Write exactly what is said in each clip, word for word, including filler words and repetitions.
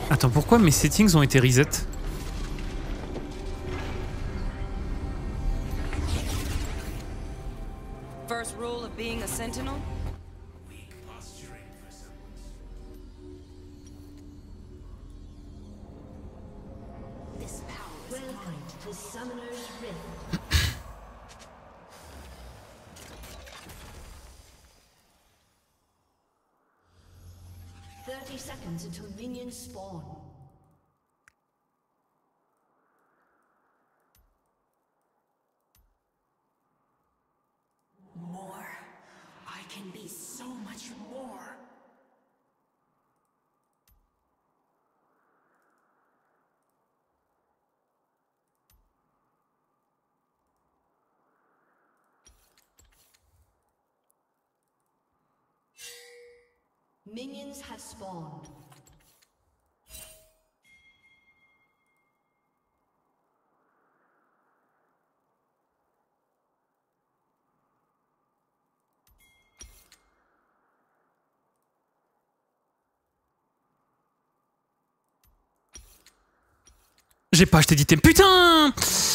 Attends, pourquoi mes settings ont été reset? First rule of being a sentinel? This power is mine. The summoner's rift. Thirty seconds until minions spawn. More. I can be so much more. Minions have spawned. J'ai pas acheté d'item. Putain!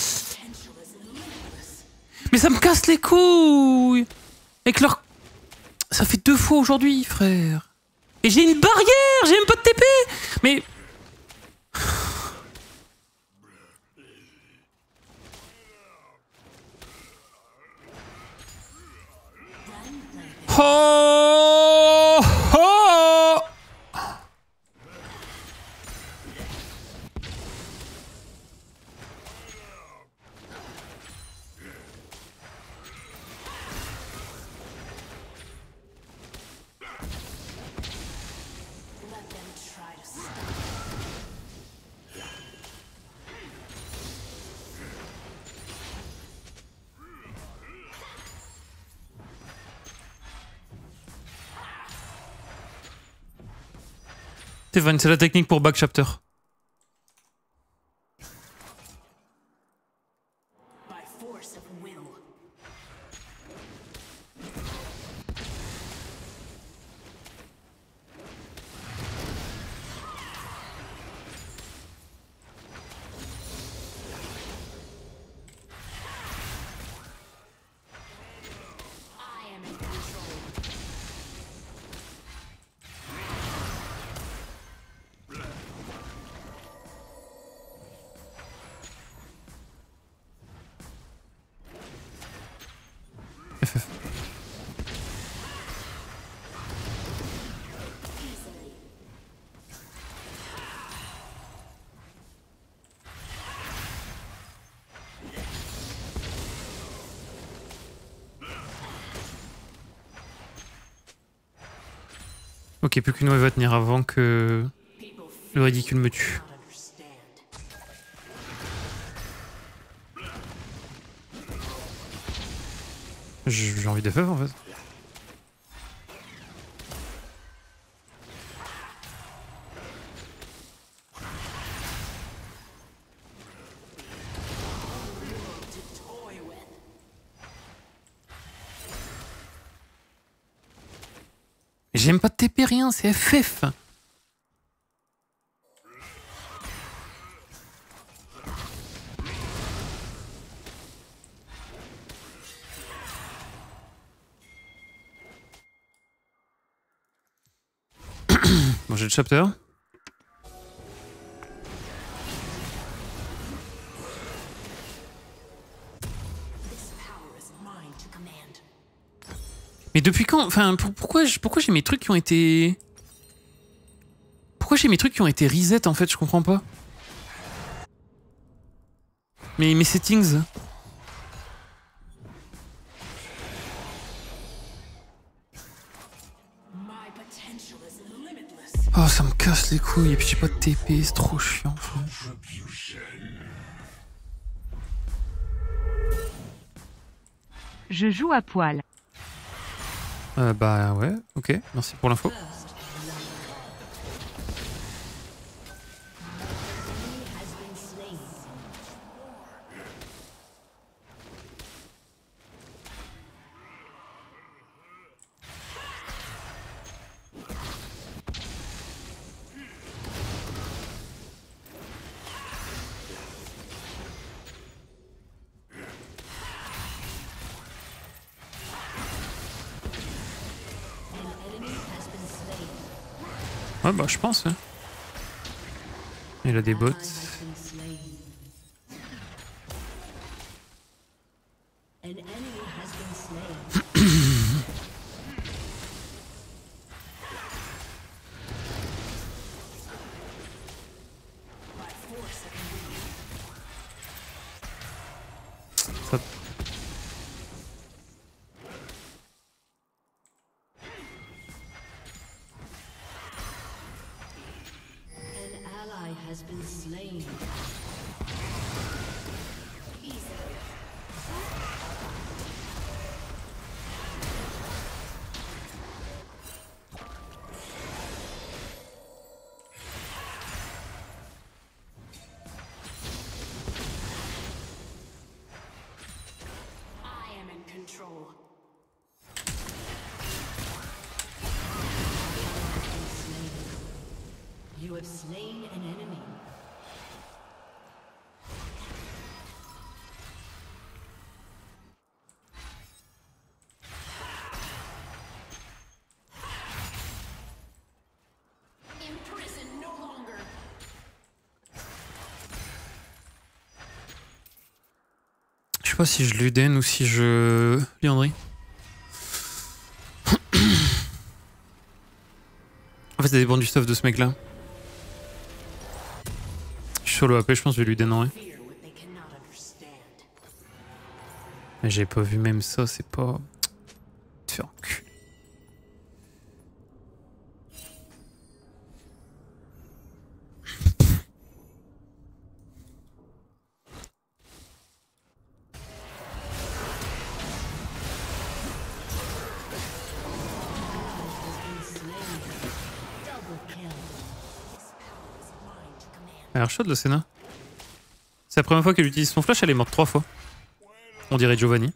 Mais ça me casse les couilles! Avec leur... Ça fait deux fois aujourd'hui, frère. Et j'ai une barrière! J'ai même pas de T P! Mais... Oh! Oh! Stéphane, c'est la technique pour back chapter. By force of will. I am in control. F F. Ok, plus qu'une wave va tenir avant que le ridicule me tue. J'ai envie de F F en fait. J'aime pas de T P rien, c'est F F. Bon, j'ai le chapter. Mais depuis quand? Enfin, pour- pourquoi, je- pourquoi j'ai mes trucs qui ont été... Pourquoi j'ai mes trucs qui ont été reset en fait? Je comprends pas. Mais mes settings... Oh, ça me casse les couilles. Et puis j'ai pas de T P, c'est trop chiant. Je joue à poil. Euh, bah ouais, ok, merci pour l'info. Ouais, bah, je pense. Ouais. Il a des bots. Has been slain. An enemy has been slain. Ça... An ally has been slain. I am in control. You have slain an enemy. Imprisoned no longer. Je sais pas si je Luden ou si je... Liandry. En fait, ça dépend du stuff de ce mec-là. Je suis sur le A P, je pense que je vais Luden en vrai. Fear what they cannot understand. Mais j'ai pas vu même ça, c'est pas... Te faire enculer. Double kill. Elle a l'air chaude le Senna. C'est la première fois qu'elle utilise son flash, elle est morte trois fois. On dirait Giovanni.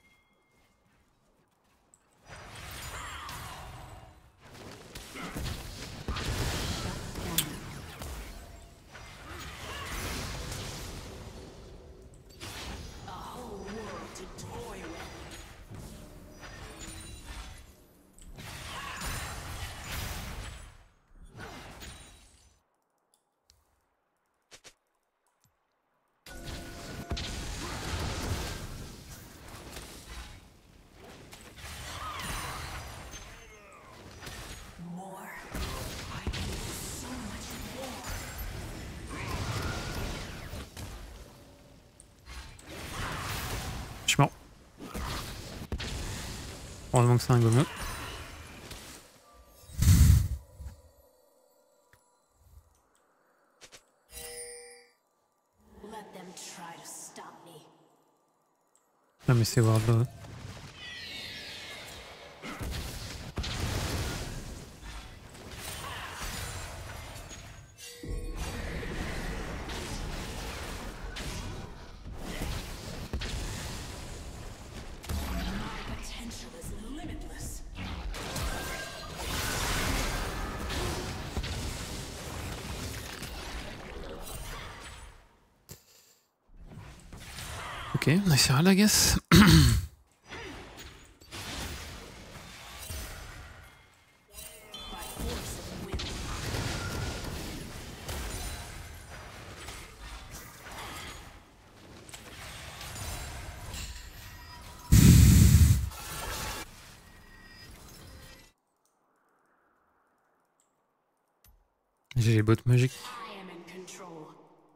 Je suis mort. Heureusement que c'est un gommeux. Let them try to stop me. Ah mais c'est Ward là. Potential is limitless. Ok, nice à la guess. J'ai les bottes magiques. I am in control.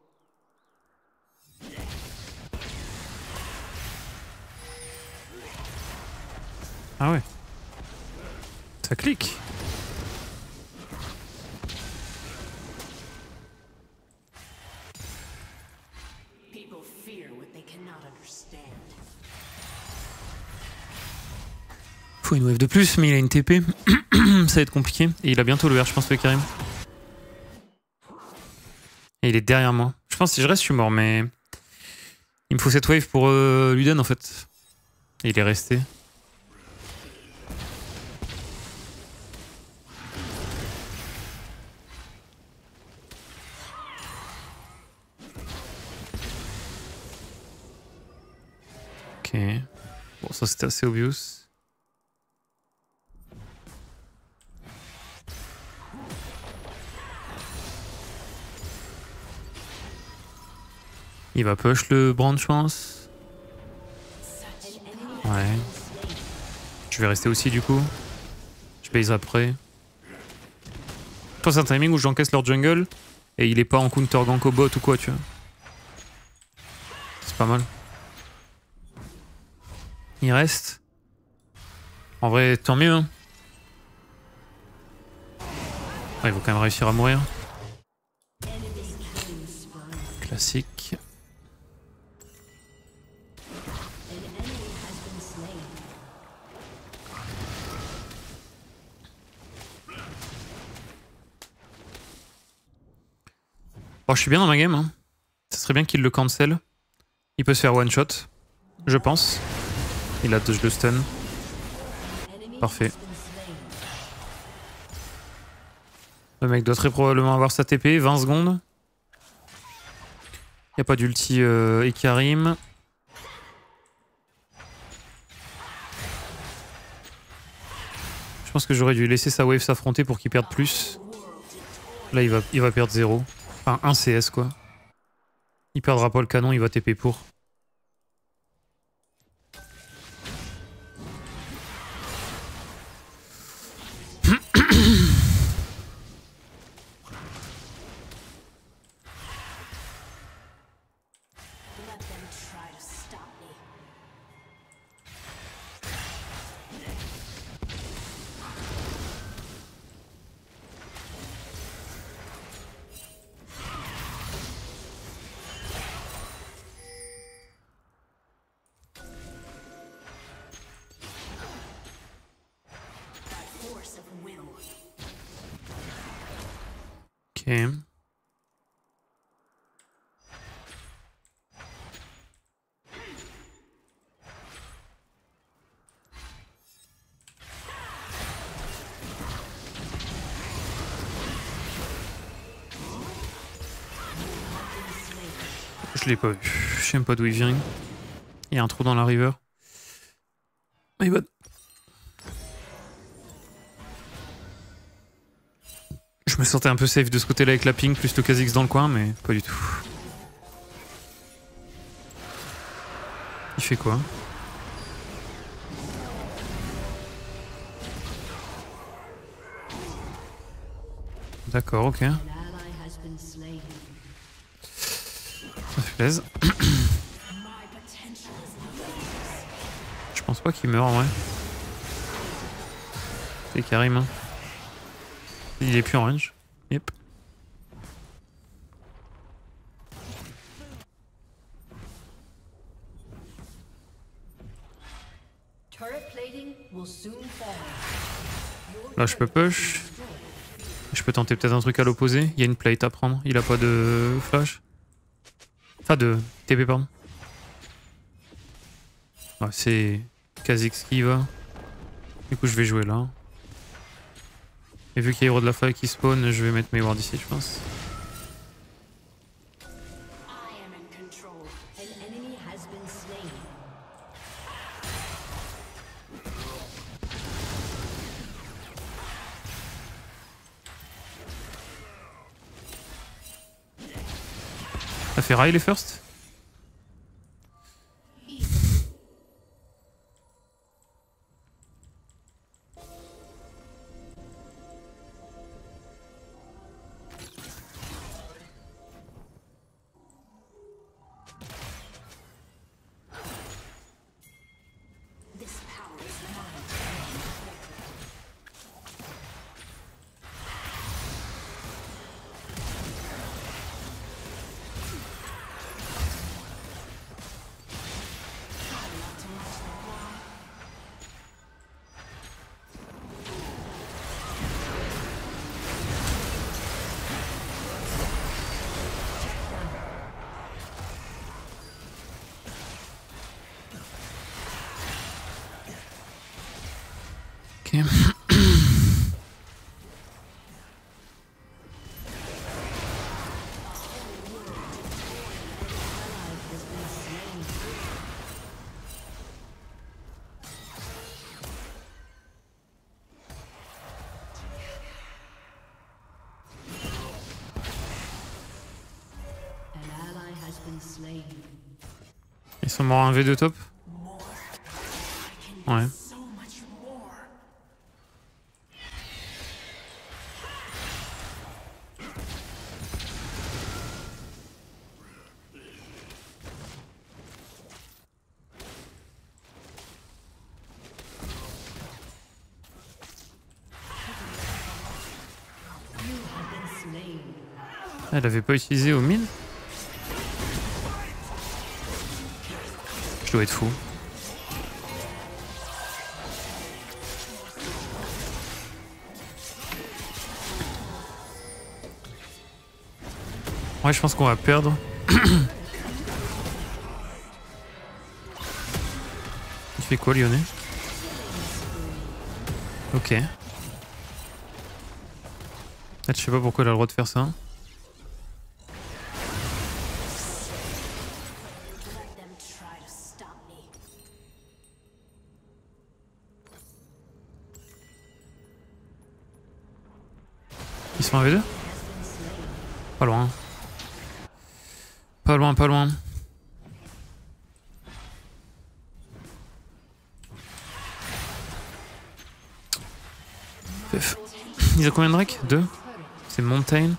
Ah ouais. Ça clique. People fear what they cannot understand. Faut une wave de plus, mais il a une T P. Ça va être compliqué. Et il a bientôt le R, je pense, le Karim. Et il est derrière moi. Je pense que si je reste, je suis mort, mais... Il me faut cette wave pour euh, Luden, en fait. Et il est resté. Ok. Bon, ça c'était assez obvious. Il va push le brand, je pense. Ouais. Je vais rester aussi du coup. Je base après. Je pense que c'est un timing où j'encaisse leur jungle et il est pas en counter gank au bot ou quoi, tu vois. C'est pas mal. Il reste. En vrai, tant mieux. Hein. Ouais, il faut quand même réussir à mourir. Classique. Oh, je suis bien dans ma game. Hein. Ça serait bien qu'il le cancel. Il peut se faire one shot, je pense. Il a dodge le stun. Parfait. Le mec doit très probablement avoir sa T P, vingt secondes. Y a pas d'ulti euh, Ikarim. Je pense que j'aurais dû laisser sa wave s'affronter pour qu'il perde plus. Là il va, il va perdre zéro. Enfin un C S quoi. Il perdra pas le canon, il va T P pour. Ok. Je l'ai pas vu. Je sais même pas d'où il vient. Il y a un trou dans la river. My bad. Je me sentais un peu safe de ce côté-là avec la ping plus le Kha'Zix dans le coin, mais pas du tout. Il fait quoi? D'accord, ok. Ça fait plaisir. Je pense pas qu'il meurt en vrai. C'est Karim. Hein. Il est plus en range. Yep. Là je peux push. Je peux tenter peut-être un truc à l'opposé. Il y a une plate à prendre. Il a pas de flash. Enfin de T P pardon. Ouais, c'est Kha'Zix qui y va. Du coup je vais jouer là. Et vu qu'il y a Hero de la faille qui spawn, je vais mettre mes wards ici je pense. T'as fait rail les first? been slain. Ils sont morts un V deux top. Ouais. Elle avait pas utilisé au mid. Je dois être fou. Ouais, je pense qu'on va perdre. Il fait quoi, Lyonnais? Ok. Je sais pas pourquoi elle a le droit de faire ça. Ils sont un V deux? Pas loin. Pas loin, pas loin. Ils ont combien de Drake? Deux? C'est Montaigne.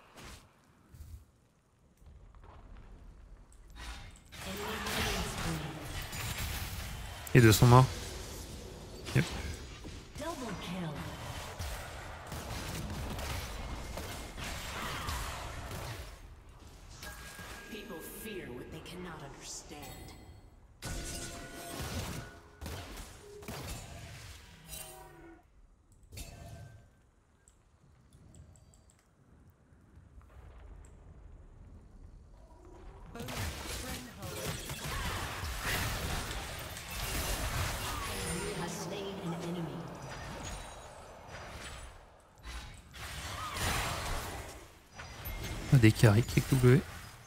Et deux sont morts. Yep. People fear what they cannot understand. Has slain an enemy. Des carrés avec W.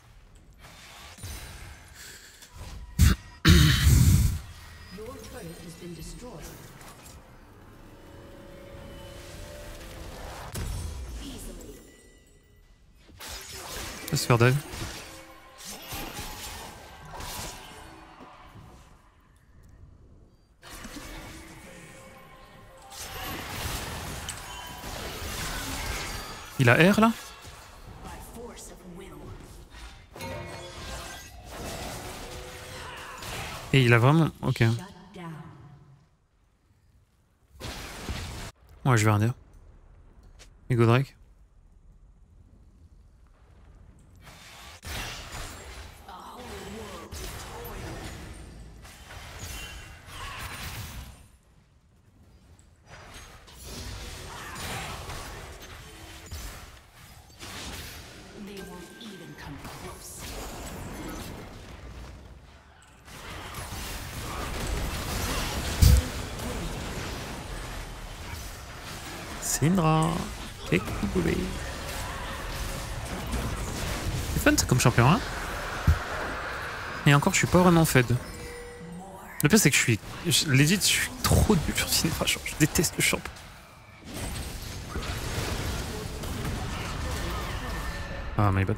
Your turret has been destroyed. Ça se faire dive. Il a R là? Et il a vraiment... Ok. Shut down. Ouais, je vais rien dire. Et Godrake? They won't even come close. Syndra. Et Kouboulé. C'est fun, c'est comme champion, hein? Et encore, je suis pas vraiment fed. Le pire, c'est que je suis... Je, legit, je suis trop nul sur Syndra. Je déteste le champ. Ah, my bad.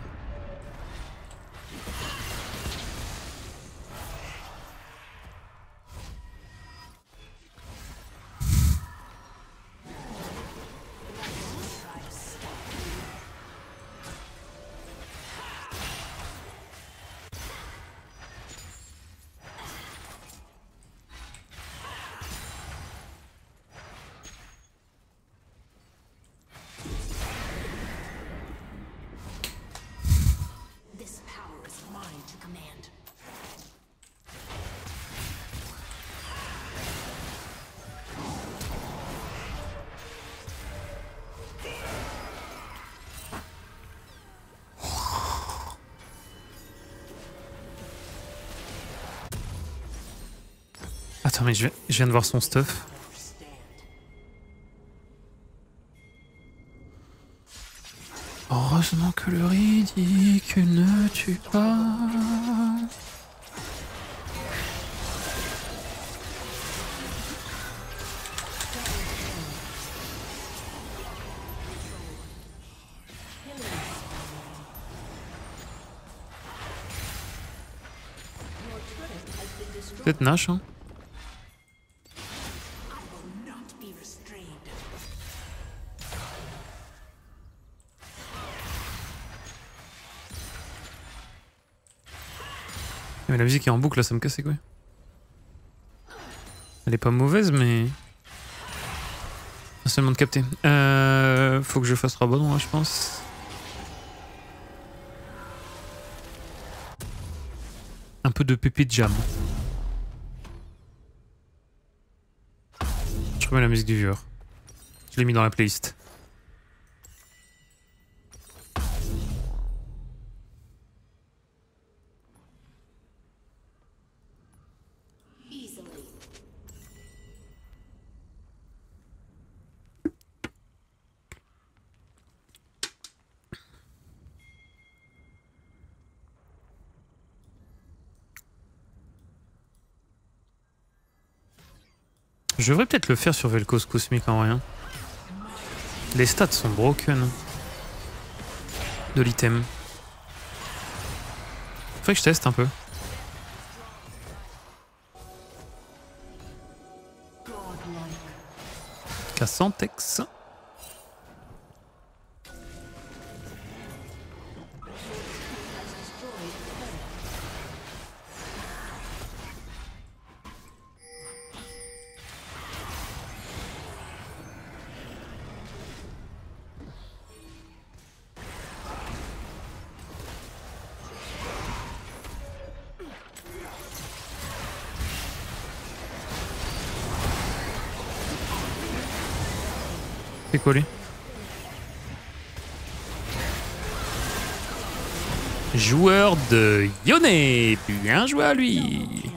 This power is mine to command. Attends, mais je viens, je viens de voir son stuff. Heureusement que le ridicule ne tue pas. Peut-être Nash, hein. Not be restrained. Mais la musique est en boucle là, ça me casse quoi. Elle est pas mauvaise, mais. Pas seulement de capter. Euh, faut que je fasse Rabadon, hein, je pense. Un peu de pépé de jam. Je remets la musique du viewer. Je l'ai mis dans la playlist. Easily. Je devrais peut-être le faire sur Vel'Koz Cosmic en rien. Les stats sont broken. De l'item. Faudrait que je teste un peu. Cassantex. C'est quoi lui? Joueur de Yone. Bien joué à lui.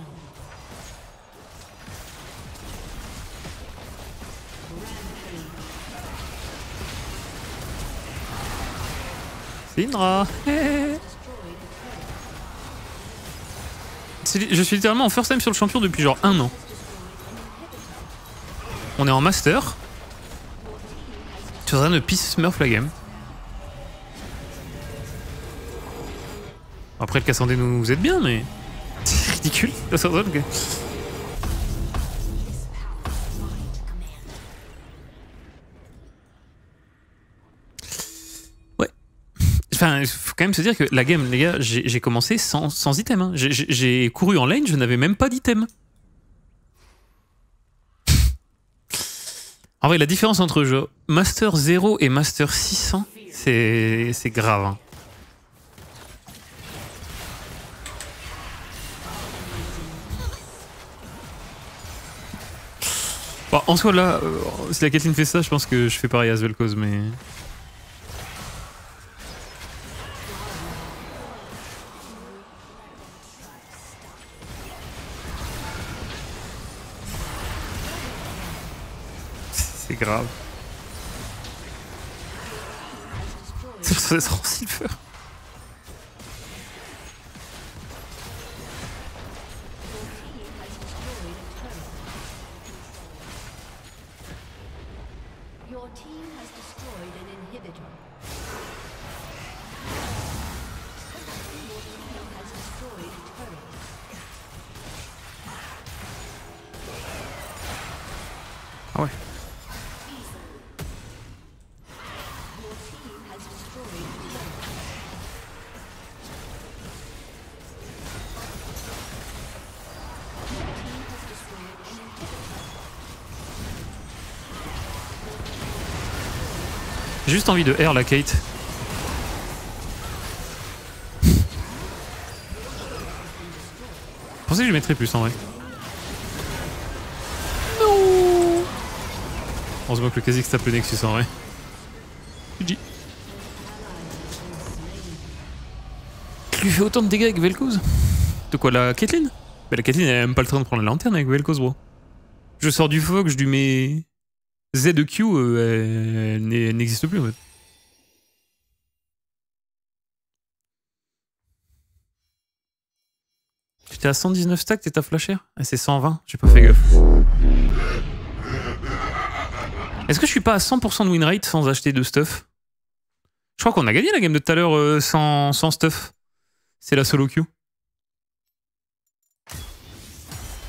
Syndra. Je suis littéralement en first time sur le champion depuis genre un an. On est en master. Tu es en train de piss Smurf la game. Après le Cassandé nous vous êtes bien, mais c'est ridicule. Ça donne que... Ouais. Enfin, il faut quand même se dire que la game, les gars, j'ai commencé sans, sans item. Hein. J'ai couru en lane, je n'avais même pas d'item. En vrai, la différence entre genre Master zéro et Master six cents, c'est grave. Hein. Bon, en soi, là, euh, si la Caitlyn fait ça, je pense que je fais pareil à Vel'Koz, mais... C'est grave. C'est trop silver. Your team has destroyed an inhibitor. Your team has destroyed a turret. Ah ouais. Your team has destroyed a turret. Your team has destroyed an inhibitor. J'ai juste envie de R la Kate. Je pensais que je mettrais plus en vrai. Non. Heureusement que le Kha'Zix tape le Nexus en vrai. G G. Tu lui fais autant de dégâts avec Vel'Koz? De quoi, la Caitlyn? Bah la Caitlyn elle a même pas le temps de prendre la lanterne avec Vel'Koz, bro. Je sors du fog, je lui mets Z de Q, euh, elle, elle n'existe plus en fait. J'étais à cent dix-neuf stacks, t'es ta flashère? Ah, c'est cent vingt, j'ai pas fait gaffe. Est-ce que je suis pas à cent pour cent de win rate sans acheter de stuff? Je crois qu'on a gagné la game de tout à l'heure euh, sans, sans stuff. C'est la solo queue.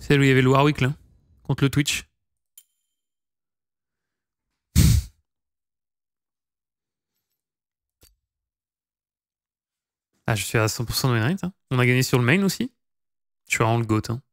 C'est où il y avait le Warwick là, contre le Twitch. Ah, je suis à cent pour cent de win rate. Hein. On a gagné sur le main aussi. Je suis vraiment le GOAT. Hein.